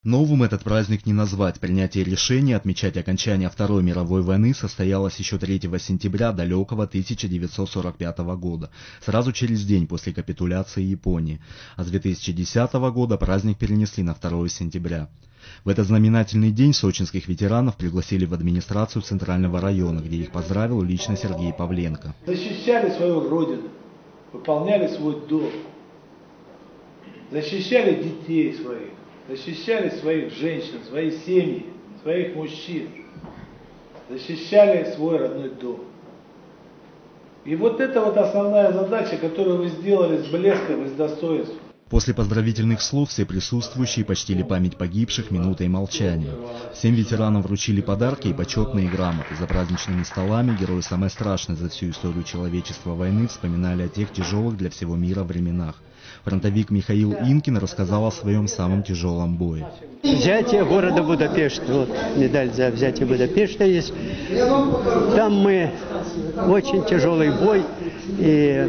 Новым этот праздник не назвать. Принятие решения отмечать окончание Второй мировой войны состоялось еще 3 сентября далекого 1945 года, сразу через день после капитуляции Японии. А с 2010 года праздник перенесли на 2 сентября. В этот знаменательный день сочинских ветеранов пригласили в администрацию Центрального района, где их поздравил лично Сергей Павленко. Защищали свою родину, выполняли свой долг, защищали детей своих. Защищали своих женщин, свои семьи, своих мужчин. Защищали свой родной дом. И вот это вот основная задача, которую вы сделали с блеском и с достоинством. После поздравительных слов все присутствующие почтили память погибших минутой молчания. Всем ветеранам вручили подарки и почетные грамоты. За праздничными столами герои самой страшной за всю историю человечества войны вспоминали о тех тяжелых для всего мира временах. Фронтовик Михаил Инкин рассказал о своем самом тяжелом бое. Взятие города Будапешт. Вот медаль за взятие Будапешта есть. Там мы очень тяжелый бой. И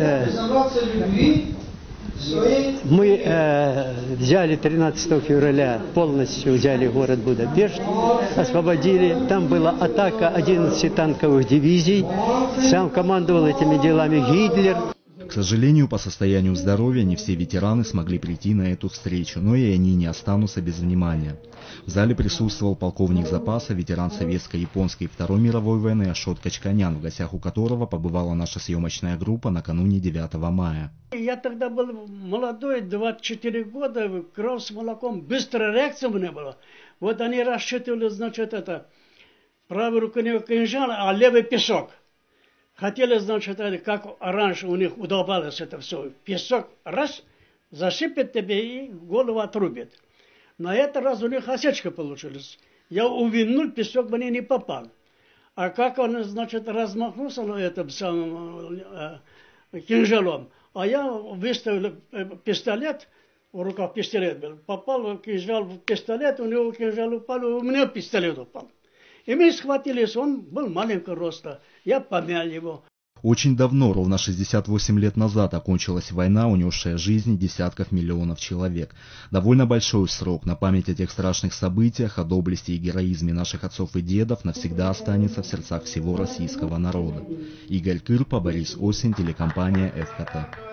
мы взяли 13 февраля, полностью взяли город Будапешт, освободили. Там была атака 11 танковых дивизий. Сам командовал этими делами Гитлер. К сожалению, по состоянию здоровья не все ветераны смогли прийти на эту встречу, но и они не останутся без внимания. В зале присутствовал полковник запаса, ветеран советско-японской Второй мировой войны Ашот Качканян, в гостях у которого побывала наша съемочная группа накануне 9 мая. Я тогда был молодой, 24 года, кровь с молоком, быстрая реакция у меня была. Вот они рассчитывали, значит, это, правой рукой кинжал, а левый песок. Хотели, значит, как раньше у них удавалось это все. Песок раз, засыпет тебе и голову отрубит. На этот раз у них осечка получилась. Я увинул, песок мне не попал. А как он, значит, размахнулся этим самым кинжалом, а я выставил пистолет, в руках пистолет был, попал кинжал в пистолет, у него кинжал упал, у меня пистолет упал. И мы схватились, он был маленького роста, я помял его. Очень давно, ровно 68 лет назад, окончилась война, унесшая жизни десятков миллионов человек. Довольно большой срок. На память о тех страшных событиях, о доблести и героизме наших отцов и дедов навсегда останется в сердцах всего российского народа. Игорь Кырпа, Борис Осин, телекомпания ФКТ.